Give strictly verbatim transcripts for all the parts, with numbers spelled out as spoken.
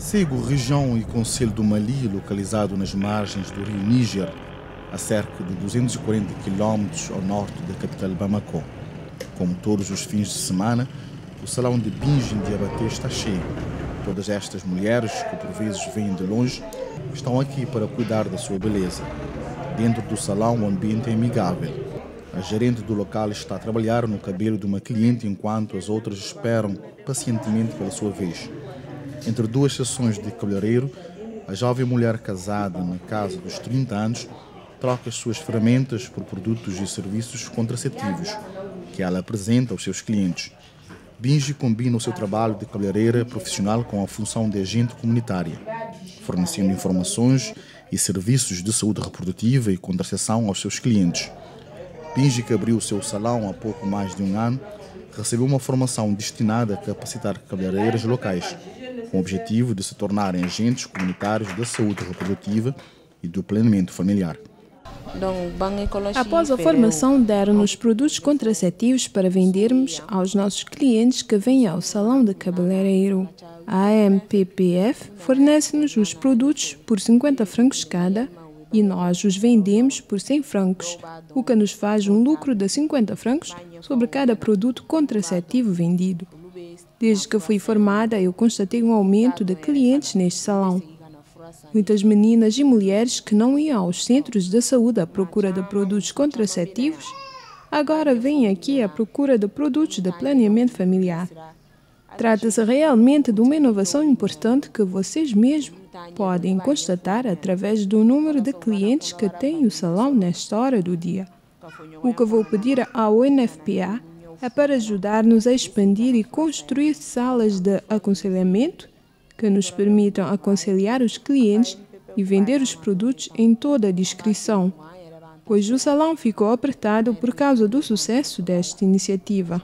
Sego, região e concelho do Mali, localizado nas margens do rio Níger, a cerca de duzentos e quarenta quilômetros ao norte da capital Bamako. Como todos os fins de semana, o salão de Bingi em Diabaté está cheio. Todas estas mulheres, que por vezes vêm de longe, estão aqui para cuidar da sua beleza. Dentro do salão, o ambiente é amigável. A gerente do local está a trabalhar no cabelo de uma cliente enquanto as outras esperam pacientemente pela sua vez. Entre duas sessões de cabeleireiro, a jovem mulher casada na casa dos trinta anos troca as suas ferramentas por produtos e serviços contraceptivos que ela apresenta aos seus clientes. Bingi combina o seu trabalho de cabeleireira profissional com a função de agente comunitária, fornecendo informações e serviços de saúde reprodutiva e contracepção aos seus clientes. Bingi, que abriu o seu salão há pouco mais de um ano, recebeu uma formação destinada a capacitar cabeleireiras locais, com o objetivo de se tornarem agentes comunitários da saúde reprodutiva e do planeamento familiar. Após a formação, deram-nos produtos contraceptivos para vendermos aos nossos clientes que vêm ao salão de cabeleireiro. A A M P P F fornece-nos os produtos por cinquenta francos cada e nós os vendemos por cem francos, o que nos faz um lucro de cinquenta francos sobre cada produto contraceptivo vendido. Desde que fui formada, eu constatei um aumento de clientes neste salão. Muitas meninas e mulheres que não iam aos centros de saúde à procura de produtos contraceptivos, agora vêm aqui à procura de produtos de planeamento familiar. Trata-se realmente de uma inovação importante que vocês mesmos podem constatar através do número de clientes que tem o salão nesta hora do dia. O que vou pedir ao N F P A é para ajudar-nos a expandir e construir salas de aconselhamento que nos permitam aconselhar os clientes e vender os produtos em toda a discrição, pois o salão ficou apertado por causa do sucesso desta iniciativa.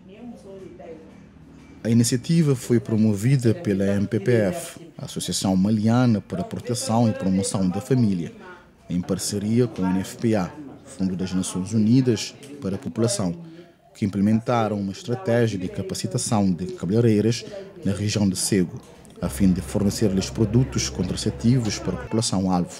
A iniciativa foi promovida pela A M P P F, a Associação Maliana para a Proteção e Promoção da Família, em parceria com o N F P A, Fundo das Nações Unidas para a População, que implementaram uma estratégia de capacitação de cabeleireiras na região de Sego, a fim de fornecer-lhes produtos contraceptivos para a população-alvo.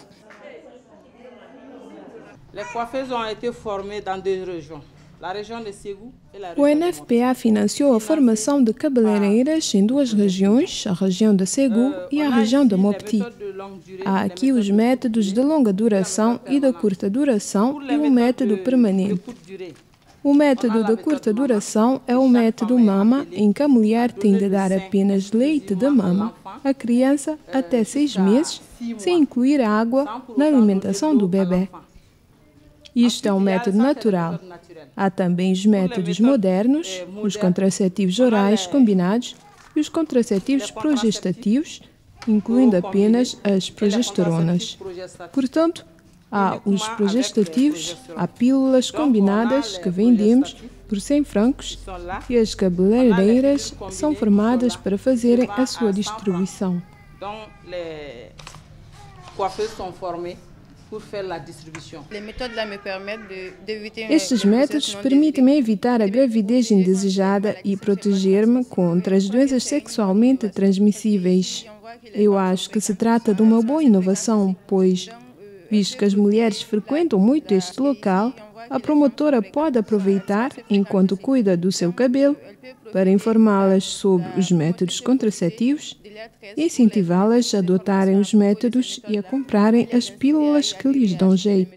O N F P A financiou a formação de cabeleireiras em duas regiões, a região de Segu e a região de Mopti. Há aqui os métodos de longa duração e de curta duração e um método permanente. O método de curta duração é o método mama, em que a mulher tem de dar apenas leite de mama à criança até seis meses, sem incluir a água na alimentação do bebê. Isto é um método natural. Há também os métodos modernos, os contraceptivos orais combinados e os contraceptivos progestativos, incluindo apenas as progesteronas. Portanto, há os progestativos, há pílulas combinadas que vendemos por cem francos e as cabeleireiras são formadas para fazerem a sua distribuição. Estes métodos permitem-me evitar a gravidez indesejada e proteger-me contra as doenças sexualmente transmissíveis. Eu acho que se trata de uma boa inovação, pois, visto que as mulheres frequentam muito este local, a promotora pode aproveitar, enquanto cuida do seu cabelo, para informá-las sobre os métodos contraceptivos e incentivá-las a adotarem os métodos e a comprarem as pílulas que lhes dão jeito.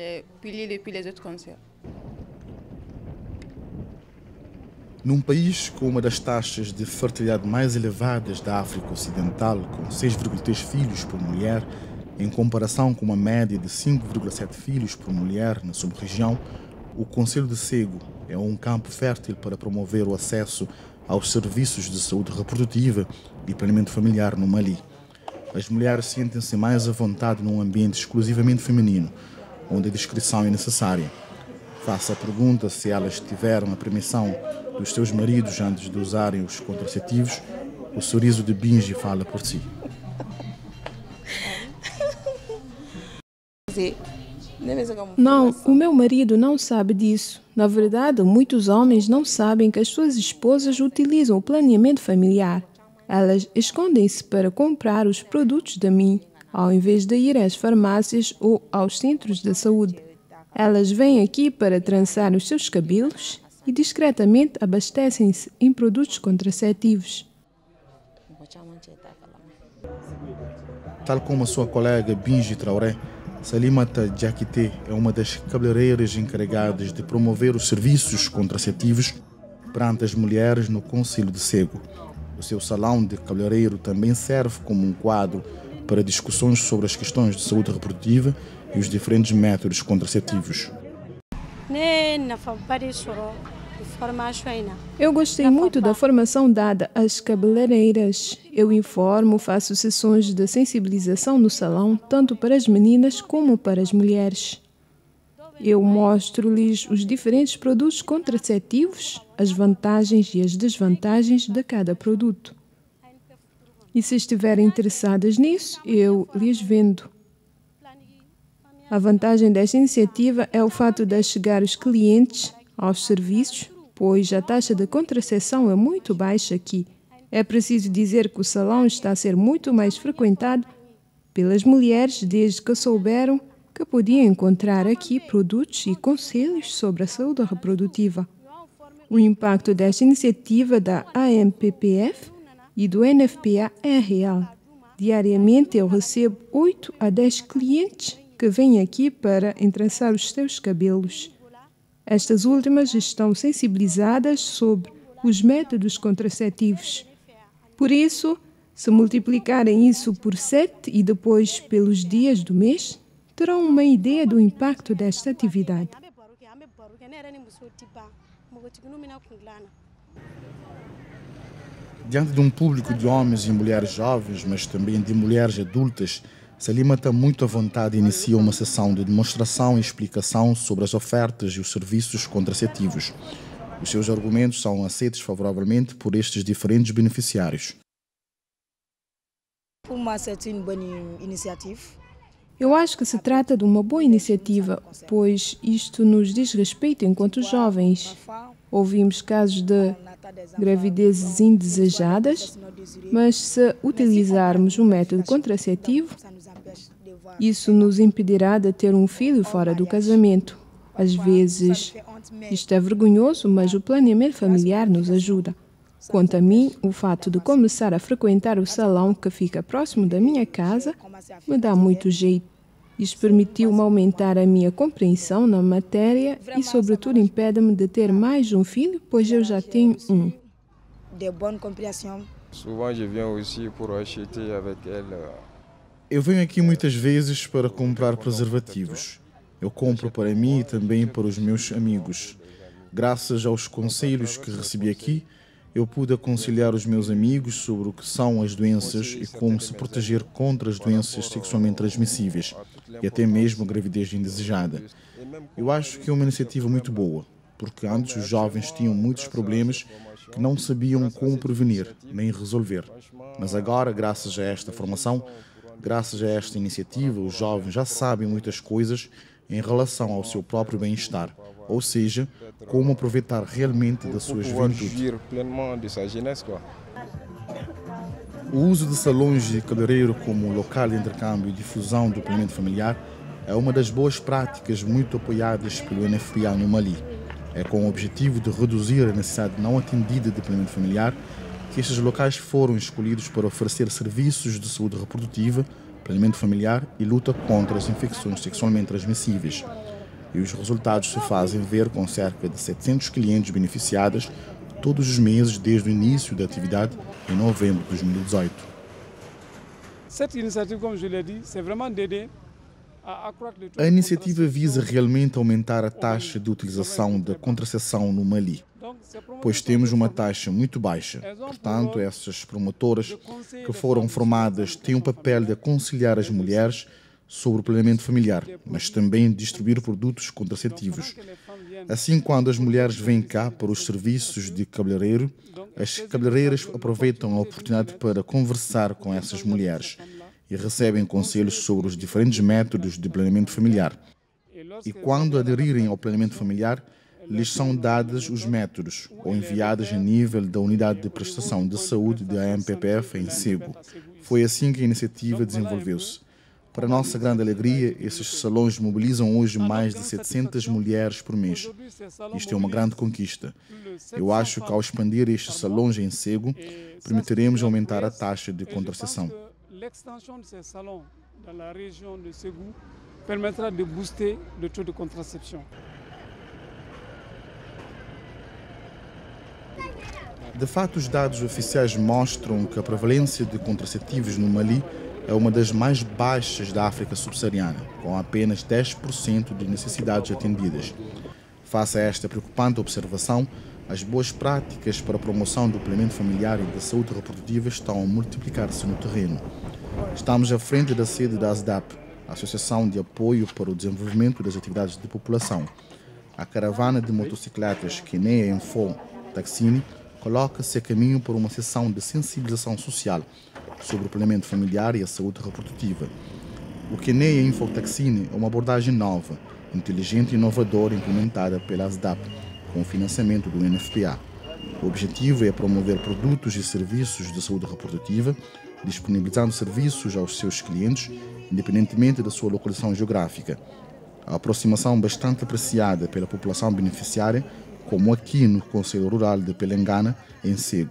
Num país com uma das taxas de fertilidade mais elevadas da África Ocidental, com seis vírgula três filhos por mulher, em comparação com uma média de cinco vírgula sete filhos por mulher na sub-região, o concelho de Sego é um campo fértil para promover o acesso aos serviços de saúde reprodutiva e planeamento familiar no Mali. As mulheres sentem-se mais à vontade num ambiente exclusivamente feminino, onde a discrição é necessária. Faça a pergunta se elas tiveram a permissão dos seus maridos antes de usarem os contraceptivos. O sorriso de Bingi fala por si. Não, o meu marido não sabe disso. Na verdade, muitos homens não sabem que as suas esposas utilizam o planeamento familiar. Elas escondem-se para comprar os produtos da mim, ao invés de ir às farmácias ou aos centros de saúde. Elas vêm aqui para trançar os seus cabelos e discretamente abastecem-se em produtos contraceptivos. Tal como a sua colega Bingi Traoré, Salimata Diakité é uma das cabeleireiras encarregadas de promover os serviços contraceptivos perante as mulheres no Concelho de Sego. O seu salão de cabeleireiro também serve como um quadro para discussões sobre as questões de saúde reprodutiva e os diferentes métodos contraceptivos. Eu gostei muito da formação dada às cabeleireiras. Eu informo, faço sessões de sensibilização no salão, tanto para as meninas como para as mulheres. Eu mostro-lhes os diferentes produtos contraceptivos, as vantagens e as desvantagens de cada produto. E se estiverem interessadas nisso, eu lhes vendo. A vantagem desta iniciativa é o fato de chegar os clientes aos serviços, pois a taxa de contracepção é muito baixa aqui. É preciso dizer que o salão está a ser muito mais frequentado pelas mulheres desde que souberam que podiam encontrar aqui produtos e conselhos sobre a saúde reprodutiva. O impacto desta iniciativa da A M P P F e do N F P A é real. Diariamente eu recebo oito a dez clientes que vêm aqui para entrançar os seus cabelos. Estas últimas estão sensibilizadas sobre os métodos contraceptivos. Por isso, se multiplicarem isso por sete e depois pelos dias do mês, terão uma ideia do impacto desta atividade. Diante de um público de homens e mulheres jovens, mas também de mulheres adultas, Salimata, muito à vontade, inicia uma sessão de demonstração e explicação sobre as ofertas e os serviços contraceptivos. Os seus argumentos são aceitos favoravelmente por estes diferentes beneficiários. Eu acho que se trata de uma boa iniciativa, pois isto nos diz respeito enquanto jovens. Ouvimos casos de gravidezes indesejadas, mas se utilizarmos um método contraceptivo, isso nos impedirá de ter um filho fora do casamento. Às vezes, isto é vergonhoso, mas o planeamento familiar nos ajuda. Quanto a mim, o fato de começar a frequentar o salão que fica próximo da minha casa me dá muito jeito. Isso permitiu-me aumentar a minha compreensão na matéria e, sobretudo, impede-me de ter mais um filho, pois eu já tenho um. Eu venho aqui muitas vezes para comprar preservativos. Eu compro para mim e também para os meus amigos. Graças aos conselhos que recebi aqui, eu pude aconselhar os meus amigos sobre o que são as doenças e como se proteger contra as doenças sexualmente transmissíveis e até mesmo a gravidez indesejada. Eu acho que é uma iniciativa muito boa, porque antes os jovens tinham muitos problemas que não sabiam como prevenir nem resolver. Mas agora, graças a esta formação, graças a esta iniciativa, os jovens já sabem muitas coisas em relação ao seu próprio bem-estar, ou seja, como aproveitar realmente da sua juventude. O uso de salões de cabeleireiro como local de intercâmbio e difusão do planeamento familiar é uma das boas práticas muito apoiadas pelo N F P A no Mali. É com o objetivo de reduzir a necessidade não atendida de planeamento familiar que estes locais foram escolhidos para oferecer serviços de saúde reprodutiva, planeamento familiar e luta contra as infecções sexualmente transmissíveis. E os resultados se fazem ver com cerca de setecentos clientes beneficiados todos os meses desde o início da atividade em novembro de dois mil e dezoito. A iniciativa visa realmente aumentar a taxa de utilização da contracepção no Mali, pois temos uma taxa muito baixa. Portanto, essas promotoras que foram formadas têm o papel de aconselhar as mulheres sobre o planeamento familiar, mas também distribuir produtos contraceptivos. Assim, quando as mulheres vêm cá para os serviços de cabeleireiro, as cabeleireiras aproveitam a oportunidade para conversar com essas mulheres e recebem conselhos sobre os diferentes métodos de planeamento familiar. E quando aderirem ao planeamento familiar, lhes são dados os métodos ou enviados a nível da Unidade de Prestação de Saúde da A M P P F em Sego. Foi assim que a iniciativa desenvolveu-se. Para nossa grande alegria, esses salões mobilizam hoje mais de setecentas mulheres por mês. Isto é uma grande conquista. Eu acho que ao expandir estes salões em Sego, permitiremos aumentar a taxa de contracepção. Permettra de booster le taux de contraception. De fato, os dados oficiais mostram que a prevalência de contraceptivos no Mali é uma das mais baixas da África subsaariana, com apenas dez por cento de necessidades atendidas. Face a esta preocupante observação, as boas práticas para a promoção do planeamento familiar e da saúde reprodutiva estão a multiplicar-se no terreno. Estamos à frente da sede da ASDAP, Associação de Apoio para o Desenvolvimento das Atividades de População. A caravana de motocicletas Keneia Info Taxini coloca-se a caminho para uma sessão de sensibilização social sobre o planeamento familiar e a saúde reprodutiva. O Keneia Info Taxini é uma abordagem nova, inteligente e inovadora implementada pela ASDAP, com o financiamento do N F P A. O objetivo é promover produtos e serviços de saúde reprodutiva, disponibilizando serviços aos seus clientes, independentemente da sua localização geográfica. A aproximação bastante apreciada pela população beneficiária, como aqui no Conselho Rural de Pelengana, em Sego.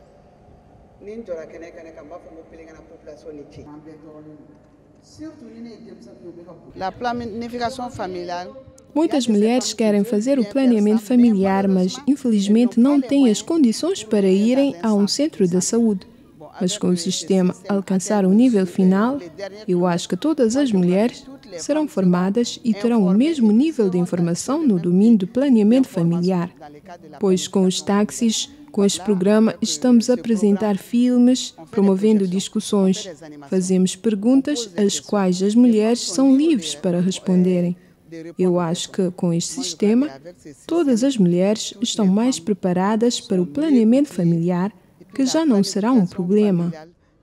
A planificação familiar. Muitas mulheres querem fazer o planeamento familiar, mas infelizmente não têm as condições para irem a um centro de saúde. Mas com o sistema alcançar o nível final, eu acho que todas as mulheres serão formadas e terão o mesmo nível de informação no domínio do planeamento familiar. Pois com os táxis, com este programa, estamos a apresentar filmes, promovendo discussões. Fazemos perguntas às quais as mulheres são livres para responderem. Eu acho que, com este sistema, todas as mulheres estão mais preparadas para o planeamento familiar, que já não será um problema.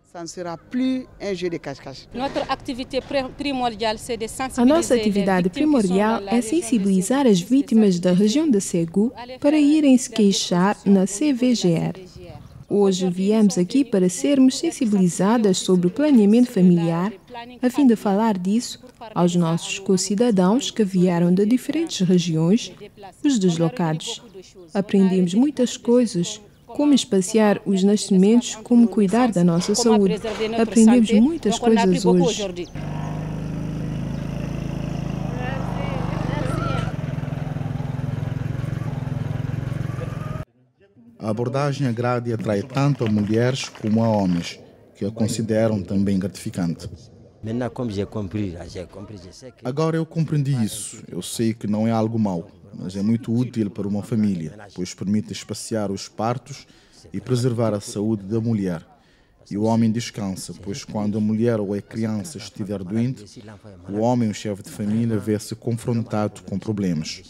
A nossa atividade primordial é sensibilizar as vítimas da região de Segu para irem se queixar na C V G R. Hoje viemos aqui para sermos sensibilizadas sobre o planeamento familiar, a fim de falar disso aos nossos co-cidadãos que vieram de diferentes regiões, os deslocados. Aprendemos muitas coisas, como espaciar os nascimentos, como cuidar da nossa saúde. Aprendemos muitas coisas hoje. A abordagem agrada e atrai tanto a mulheres como a homens, que a consideram também gratificante. Agora eu compreendi isso. Eu sei que não é algo mau, mas é muito útil para uma família, pois permite espaciar os partos e preservar a saúde da mulher. E o homem descansa, pois quando a mulher ou a criança estiver doente, o homem, o chefe de família, vê-se confrontado com problemas.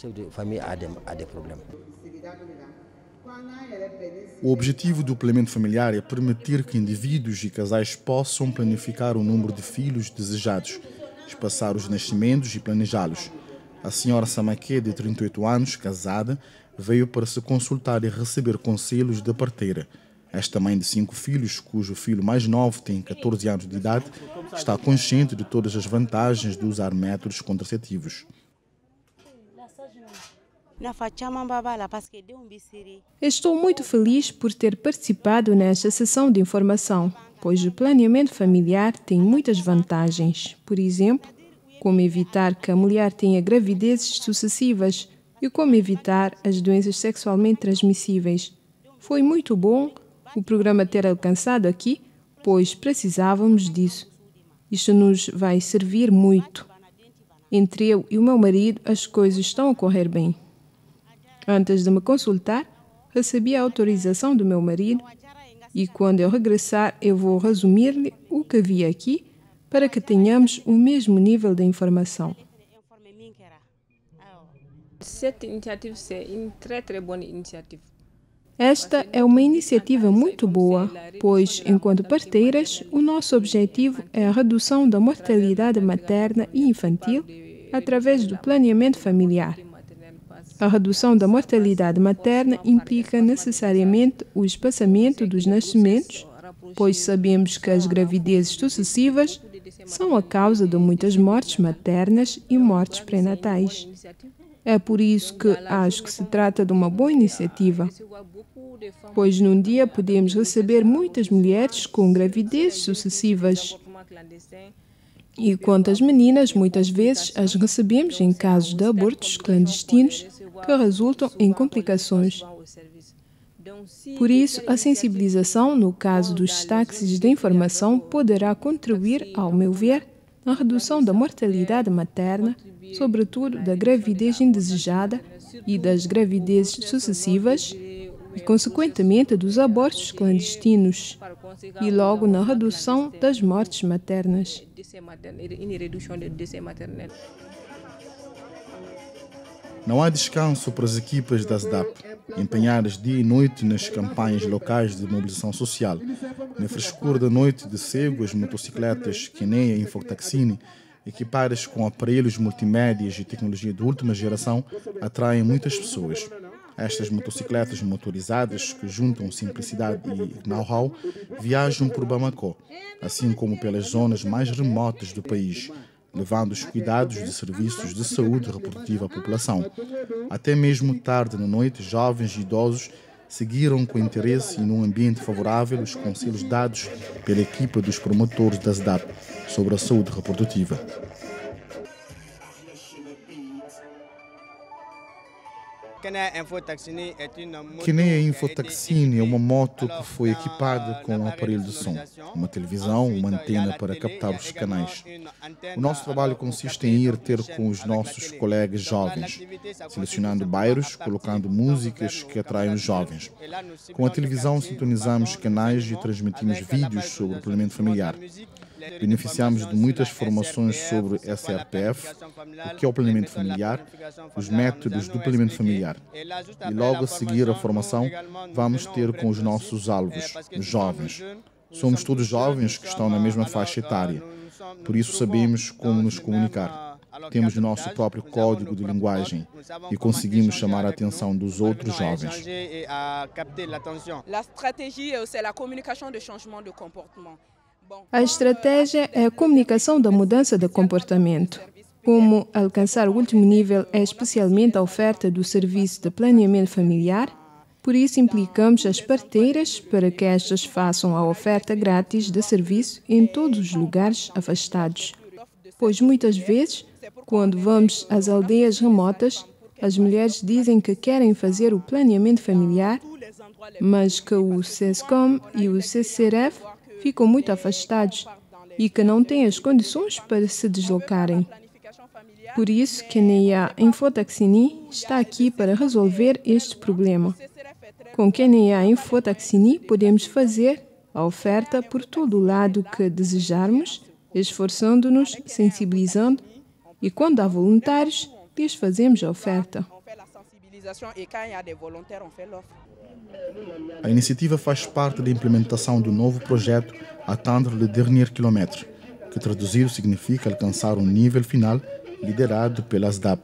O objetivo do planeamento familiar é permitir que indivíduos e casais possam planificar o número de filhos desejados, espaçar os nascimentos e planejá-los. A senhora Samaké, de trinta e oito anos, casada, veio para se consultar e receber conselhos da parteira. Esta mãe de cinco filhos, cujo filho mais novo tem catorze anos de idade, está consciente de todas as vantagens de usar métodos contraceptivos. Estou muito feliz por ter participado nesta sessão de informação, pois o planeamento familiar tem muitas vantagens. Por exemplo, como evitar que a mulher tenha gravidezes sucessivas e como evitar as doenças sexualmente transmissíveis. Foi muito bom o programa ter alcançado aqui, pois precisávamos disso. Isto nos vai servir muito. Entre eu e o meu marido, as coisas estão a correr bem. Antes de me consultar, recebi a autorização do meu marido e quando eu regressar, eu vou resumir-lhe o que vi aqui para que tenhamos o mesmo nível de informação. Esta é uma iniciativa muito boa, pois, enquanto parteiras, o nosso objetivo é a redução da mortalidade materna e infantil através do planeamento familiar. A redução da mortalidade materna implica necessariamente o espaçamento dos nascimentos, pois sabemos que as gravidezes sucessivas são a causa de muitas mortes maternas e mortes pré-natais. É por isso que acho que se trata de uma boa iniciativa, pois num dia podemos receber muitas mulheres com gravidezes sucessivas. E quantas meninas, muitas vezes, as recebemos em casos de abortos clandestinos que resultam em complicações. Por isso, a sensibilização, no caso dos táxis de informação, poderá contribuir, ao meu ver, na redução da mortalidade materna, sobretudo da gravidez indesejada e das gravidezes sucessivas, e, consequentemente, dos abortos clandestinos, e logo na redução das mortes maternas. Não há descanso para as equipas da S D A P, empenhadas dia e noite nas campanhas locais de mobilização social. Na frescura da noite de cego, as motocicletas Keneia e Infotaxini, equipadas com aparelhos multimédias e tecnologia de última geração, atraem muitas pessoas. Estas motocicletas motorizadas, que juntam simplicidade e know-how, viajam por Bamako, assim como pelas zonas mais remotas do país, levando os cuidados de serviços de saúde reprodutiva à população. Até mesmo tarde na noite, jovens e idosos seguiram com interesse e num ambiente favorável os conselhos dados pela equipa dos promotores da S D A P sobre a saúde reprodutiva. Keneia Infotaxini é uma moto que foi equipada com um aparelho de som, uma televisão, uma antena para captar os canais. O nosso trabalho consiste em ir ter com os nossos colegas jovens, selecionando bairros, colocando músicas que atraem os jovens. Com a televisão sintonizamos canais e transmitimos vídeos sobre o planeamento familiar. Beneficiamos de muitas formações sobre S R P F, o que é o planeamento familiar, os métodos do planeamento familiar. E logo a seguir a formação, vamos ter com os nossos alvos, os jovens. Somos todos jovens que estão na mesma faixa etária, por isso sabemos como nos comunicar. Temos o nosso próprio código de linguagem e conseguimos chamar a atenção dos outros jovens. A estratégia é a comunicação da mudança de comportamento. Como alcançar o último nível é especialmente a oferta do serviço de planeamento familiar, por isso implicamos as parteiras para que estas façam a oferta grátis de serviço em todos os lugares afastados. Pois muitas vezes, quando vamos às aldeias remotas, as mulheres dizem que querem fazer o planeamento familiar, mas que o SESCOM e o C C R F ficam muito afastados e que não têm as condições para se deslocarem. Por isso, Keneia Infotaxini está aqui para resolver este problema. Com Keneia Infotaxini podemos fazer a oferta por todo o lado que desejarmos, esforçando-nos, sensibilizando, e quando há voluntários, lhes fazemos a oferta. A iniciativa faz parte da implementação do novo projeto Atteindre le dernier kilomètre, que traduzido significa alcançar um nível final liderado pela S D A P.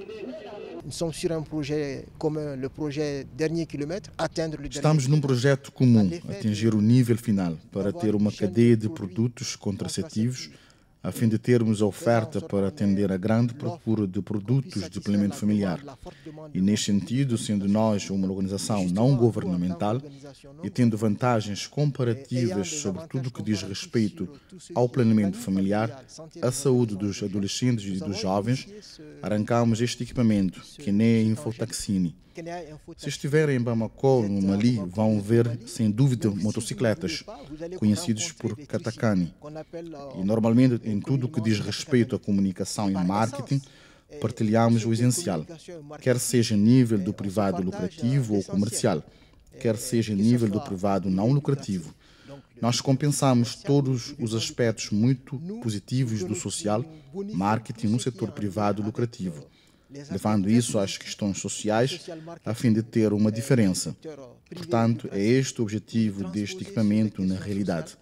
Estamos num projeto comum, atingir o nível final, para ter uma cadeia de produtos contraceptivos, a fim de termos a oferta para atender a grande procura de produtos de planeamento familiar. E, neste sentido, sendo nós uma organização não governamental e tendo vantagens comparativas sobre tudo o que diz respeito ao planeamento familiar, à saúde dos adolescentes e dos jovens, arrancamos este equipamento, Keneia Infotaxini. Se estiverem em Bamako, no Mali, vão ver, sem dúvida, motocicletas, conhecidos por katakani. E, normalmente, em tudo o que diz respeito à comunicação e marketing, partilhamos o essencial, quer seja nível do privado lucrativo ou comercial, quer seja nível do privado não lucrativo. Nós compensamos todos os aspectos muito positivos do social, marketing no setor privado lucrativo, levando isso às questões sociais, a fim de ter uma diferença. Portanto, é este o objetivo deste equipamento na realidade.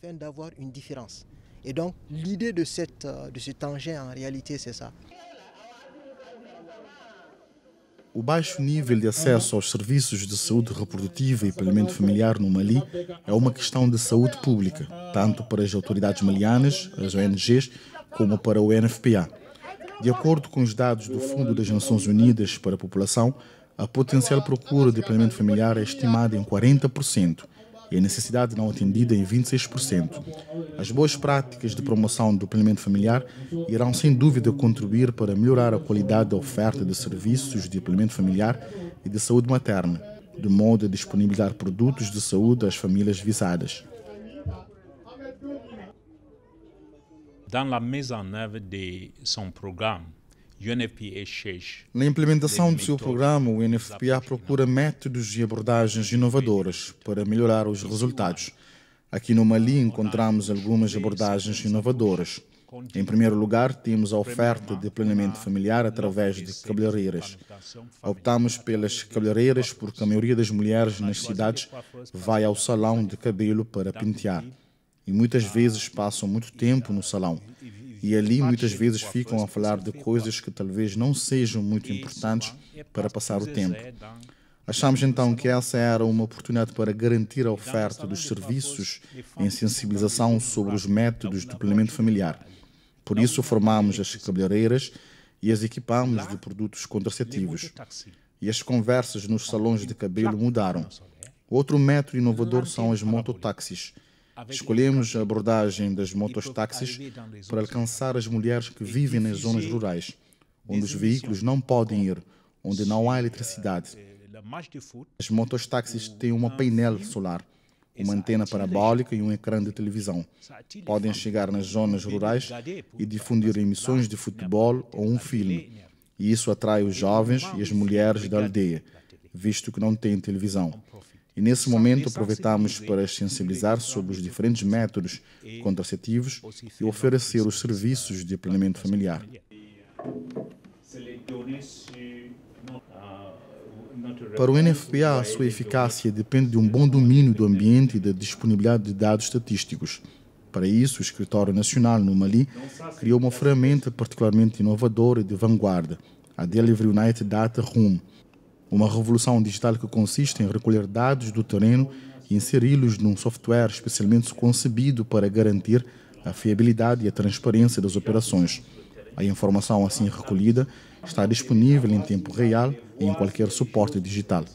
Et donc, l'idée de, cette, de cet engin, en réalité, c'est ça. O baixo nível de acesso aos serviços de saúde reprodutiva e planeamento familiar no Mali é uma questão de saúde pública, tanto para as autoridades malianas, as O N Gs, como para o N F P A. De acordo com os dados do Fundo das Nações Unidas para a População, a potencial procura de planeamento familiar é estimada em quarenta por cento e a necessidade não atendida em vinte e seis por cento. As boas práticas de promoção do planeamento familiar irão sem dúvida contribuir para melhorar a qualidade da oferta de serviços de planeamento familiar e de saúde materna, de modo a disponibilizar produtos de saúde às famílias visadas. Dans la mise en œuvre de son programme, U N F P A cherche Na implementação do seu programa, o U N F P A procura métodos e abordagens inovadoras para melhorar os resultados. Aqui no Mali encontramos algumas abordagens inovadoras. Em primeiro lugar, temos a oferta de planeamento familiar através de cabeleireiras. Optamos pelas cabeleireiras porque a maioria das mulheres nas cidades vai ao salão de cabelo para pentear. E muitas vezes passam muito tempo no salão. E ali muitas vezes ficam a falar de coisas que talvez não sejam muito importantes para passar o tempo. Achamos então que essa era uma oportunidade para garantir a oferta dos serviços em sensibilização sobre os métodos de planeamento familiar. Por isso formamos as cabeleireiras e as equipamos de produtos contraceptivos. E as conversas nos salões de cabelo mudaram. Outro método inovador são as mototáxis. Escolhemos a abordagem das mototáxis para alcançar as mulheres que vivem nas zonas rurais, onde os veículos não podem ir, onde não há eletricidade. As mototáxis têm um painel solar, uma antena parabólica e um ecrã de televisão. Podem chegar nas zonas rurais e difundir emissões de futebol ou um filme. E isso atrai os jovens e as mulheres da aldeia, visto que não têm televisão. E nesse momento aproveitamos para sensibilizar sobre os diferentes métodos contraceptivos e oferecer os serviços de planeamento familiar. Para o N F P A, a sua eficácia depende de um bom domínio do ambiente e da disponibilidade de dados estatísticos. Para isso, o Escritório Nacional no Mali criou uma ferramenta particularmente inovadora e de vanguarda, a Delivery Unite Data Room, uma revolução digital que consiste em recolher dados do terreno e inseri-los num software especialmente concebido para garantir a fiabilidade e a transparência das operações. A informação assim recolhida está disponível em tempo real e em qualquer suporte digital.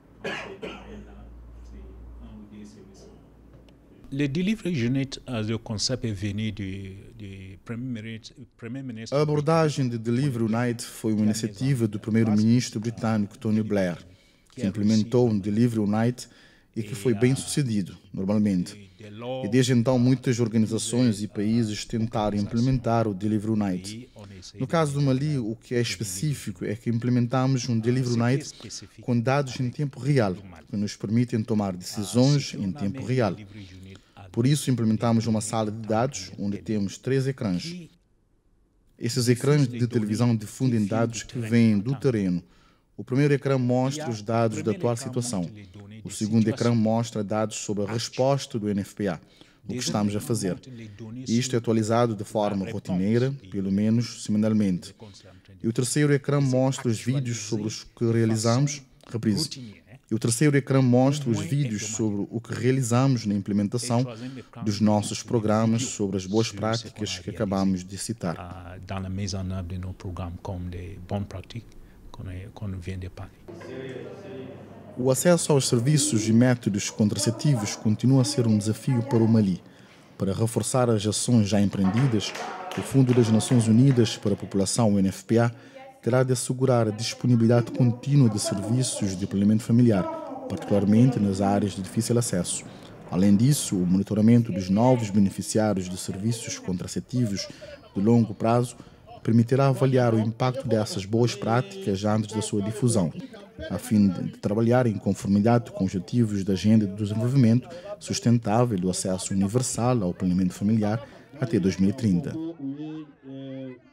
Le Delivery Unit, le concept est venu du Primeiro-Ministro. A abordagem de Delivery Unite foi uma iniciativa do primeiro-ministro britânico Tony Blair, que implementou um Delivery Unite e que foi bem sucedido, normalmente. E desde então muitas organizações e países tentaram implementar o Delivery Unite. No caso do Mali, o que é específico é que implementamos um Delivery Unite com dados em tempo real, que nos permitem tomar decisões em tempo real. Por isso, implementamos uma sala de dados onde temos três ecrãs. Esses ecrãs de televisão difundem dados que vêm do terreno. O primeiro ecrã mostra os dados da atual situação. O segundo ecrã mostra dados sobre a resposta do N F P A, o que estamos a fazer. E isto é atualizado de forma rotineira, pelo menos semanalmente. E o terceiro ecrã mostra os vídeos sobre os que realizamos, reprise. E o terceiro ecrã mostra os vídeos sobre o que realizamos na implementação dos nossos programas sobre as boas práticas que acabamos de citar. O acesso aos serviços e métodos contraceptivos continua a ser um desafio para o Mali. Para reforçar as ações já empreendidas, o Fundo das Nações Unidas para a População, o N F P A, terá de assegurar a disponibilidade contínua de serviços de planeamento familiar, particularmente nas áreas de difícil acesso. Além disso, o monitoramento dos novos beneficiários de serviços contraceptivos de longo prazo permitirá avaliar o impacto dessas boas práticas antes da sua difusão, a fim de trabalhar em conformidade com os objetivos da Agenda de Desenvolvimento Sustentável do Acesso Universal ao Planeamento Familiar até dois mil e trinta.